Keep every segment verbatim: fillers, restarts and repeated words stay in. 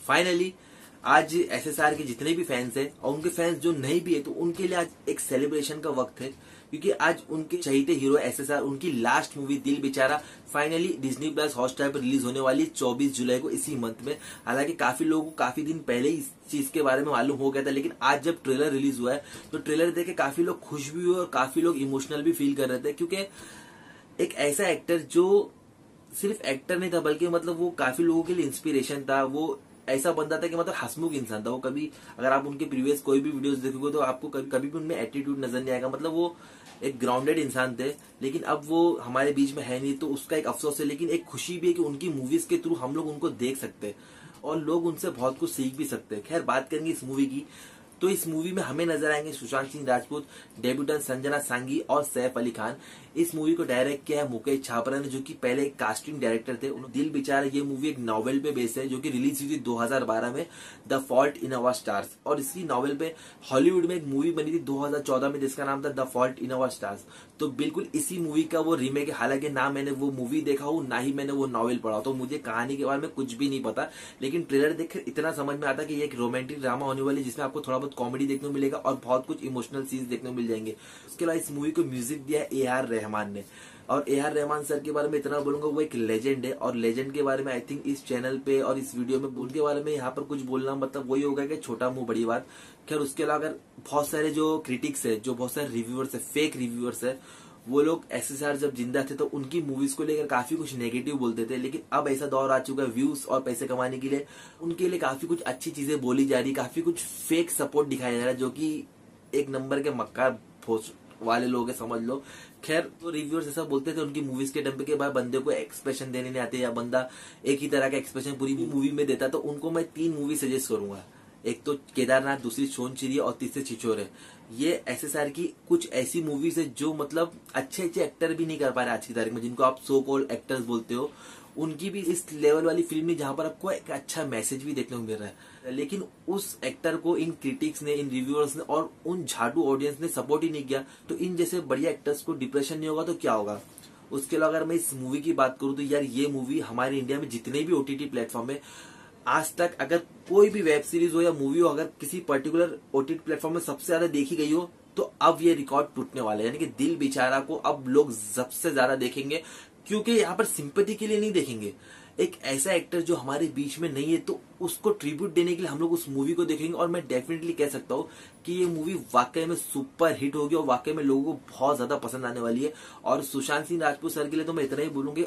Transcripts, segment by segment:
Finally आज SSR के जितने भी फैंस हैं और उनके फैंस जो नहीं भी है तो उनके लिए आज एक सेलिब्रेशन का वक्त है, क्योंकि आज उनके चहीते हीरो एसएसआर उनकी last movie Dil Bechara finally Disney plus Hotstar पर रिलीज होने वाली है चौबीस जुलाई को, इसी मंथ में। हालांकि काफी लोगों को काफी दिन पहले ही इस चीज के बारे में मालूम हो गया था, लेकिन आज जब ट्रेलर रिलीज हुआ है तो ट्रेलर देख के काफी लोग खुश भी हुए और काफी लोग इमोशनल भी फील कर रहे थे, क्योंकि एक ऐसा एक्टर जो सिर्फ एक्टर नहीं था बल्कि मतलब वो काफी लोगों के लिए इंस्पिरेशन था। वो ऐसा बंदा था कि मतलब हंसमुख इंसान था। वो कभी अगर आप उनके प्रीवियस कोई भी वीडियोस देखोगे तो आपको कभी, कभी भी उनमें एटीट्यूड नजर नहीं आएगा। मतलब वो एक ग्राउंडेड इंसान थे, लेकिन अब वो हमारे बीच में है नहीं, तो उसका एक अफसोस है। लेकिन एक खुशी भी है कि उनकी मूवीज के थ्रू हम लोग उनको देख सकते हैं और लोग उनसे बहुत कुछ सीख भी सकते हैं। खैर, बात करेंगे इस मूवी की, तो इस मूवी में हमें नजर आएंगे सुशांत सिंह राजपूत, डेब्यूटेंट संजना सांगी और सैफ अली खान। इस मूवी को डायरेक्ट किया है मुकेश छाबड़ा ने, जो कि पहले एक कास्टिंग डायरेक्टर थे। दिल बेचारा ये मूवी एक नॉवेल पे बेस है जो कि रिलीज हुई थी दो हज़ार बारह में, the fault in our stars. और इसी नॉवेल पे हॉलीवुड में एक मूवी बनी थी दो हज़ार चौदह में जिसका नाम था the fault in our stars. तो बिल्कुल इसी मूवी का वो रीमेक है। हालांकि ना मैंने वो मूवी देखा हूँ ना ही मैंने वो नॉवेल पढ़ा, तो मुझे कहानी के बारे में कुछ भी नहीं पता, लेकिन ट्रेलर देखकर इतना समझ में आता है कि ये एक रोमांटिक ड्रामा होने वाली है जिसमें आपको थोड़ा बहुत कॉमेडी देखने को मिलेगा और बहुत कुछ इमोशनल सीन्स देखने को मिल जाएंगे। उसके अलावा इस मूवी को म्यूजिक दिया है ए आर रहमान ने, और ए आर रहमान सर के बारे में इतना बोलूंगा, वो एक लेजेंड है। और लेजेंड के बारे में आई थिंक इस चैनल पे और इस वीडियो में उनके बारे में यहाँ पर कुछ बोलना मतलब वही होगा कि छोटा मुंह बड़ी बात। खैर, उसके अलावा अगर बहुत सारे जो क्रिटिक्स है, जो बहुत सारे रिव्यूअर्स है, फेक रिव्यूअर्स है, वो लोग एसएसआर जब जिंदा थे तो उनकी मूवीज को लेकर काफी कुछ नेगेटिव बोलते थे, लेकिन अब ऐसा दौर आ चुका है व्यूज और पैसे कमाने के लिए उनके लिए काफी कुछ अच्छी चीजें बोली जा रही, काफी कुछ फेक सपोर्ट दिखाया जा रहा है, जो कि एक नंबर के मक्कार भोस वाले लोग हैं, समझ लो। खैर, तो रिव्यूअर्स ऐसा बोलते थे उनकी मूवीज के डंबे के बाद बंदे को एक्सप्रेशन देने नहीं आते या बंदा एक ही तरह का एक्सप्रेशन पूरी मूवी में देता, तो उनको मैं तीन मूवी सजेस्ट करूंगा। एक तो केदारनाथ, दूसरी सोनचिड़ी और तीसरी छिछोरे। ये एसएसआर की कुछ ऐसी मूवीज है जो मतलब अच्छे अच्छे एक्टर भी नहीं कर पा रहे आज की तारीख में, जिनको आप सो कॉल्ड एक्टर्स बोलते हो। उनकी भी इस लेवल वाली फिल्म नहीं जहां पर आपको एक अच्छा मैसेज भी देखने को मिल रहा है, लेकिन उस एक्टर को इन क्रिटिक्स ने, इन रिव्यूअर्स ने और उन झाड़ू ऑडियंस ने सपोर्ट ही नहीं किया। तो इन जैसे बढ़िया एक्टर्स को डिप्रेशन नहीं होगा तो क्या होगा। उसके अलावा अगर मैं इस मूवी की बात करूं तो यार ये मूवी हमारे इंडिया में जितने भी ओटीटी प्लेटफॉर्म है आज तक, अगर कोई भी वेब सीरीज हो या मूवी हो, अगर किसी पर्टिकुलर ओटीटी प्लेटफॉर्म में सबसे ज्यादा देखी गई हो तो अब ये रिकॉर्ड टूटने वाला है। यानी कि दिल बेचारा को अब लोग सबसे ज्यादा देखेंगे, क्योंकि यहाँ पर सिंपैथी के लिए नहीं देखेंगे। एक ऐसा एक्टर जो हमारे बीच में नहीं है तो उसको ट्रिब्यूट देने के लिए हम लोग उस मूवी को देखेंगे। और मैं डेफिनेटली कह सकता हूँ कि ये मूवी वाकई में सुपर हिट होगी और वाकई में लोगों को बहुत ज्यादा पसंद आने वाली है। और सुशांत सिंह राजपूत सर के लिए तो मैं इतना ही बोलूंगी,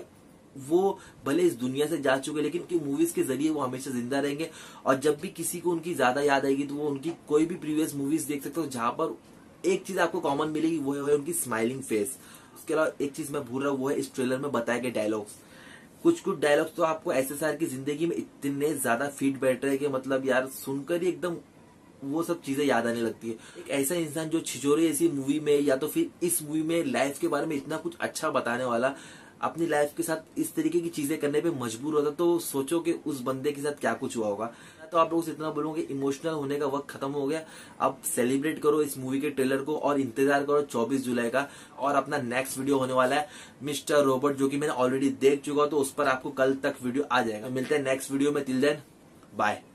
वो भले इस दुनिया से जा चुके लेकिन उनकी मूवीज के जरिए वो हमेशा जिंदा रहेंगे। और जब भी किसी को उनकी ज्यादा याद आएगी तो वो उनकी कोई भी प्रीवियस मूवीज देख सकते हो जहां पर एक चीज आपको कॉमन मिलेगी, वो है उनकी स्माइलिंग फेस। उसके अलावा एक चीज मैं भूल रहा हूँ, वो है इस ट्रेलर में बताए गए डायलॉग्स। कुछ कुछ डायलॉग्स तो आपको एसएसआर की जिंदगी में इतने ज्यादा फिट बैठ रहे हैं कि मतलब यार सुनकर ही एकदम वो सब चीजें याद आने लगती है। एक ऐसा इंसान जो छिछोरे ऐसी मूवी में या तो फिर इस मूवी में लाइफ के बारे में इतना कुछ अच्छा बताने वाला अपनी लाइफ के साथ इस तरीके की चीजें करने पे मजबूर होता, तो सोचो कि उस बंदे के साथ क्या कुछ हुआ होगा। तो आप लोगों से इतना बोलूंगा, इमोशनल होने का वक्त खत्म हो गया। अब सेलिब्रेट करो इस मूवी के ट्रेलर को और इंतजार करो चौबीस जुलाई का। और अपना नेक्स्ट वीडियो होने वाला है मिस्टर रोबोट, जो कि मैंने ऑलरेडी देख चुका हूं, तो उस पर आपको कल तक वीडियो आ जाएगा। मिलते हैं नेक्स्ट वीडियो में, टिल देन बाय।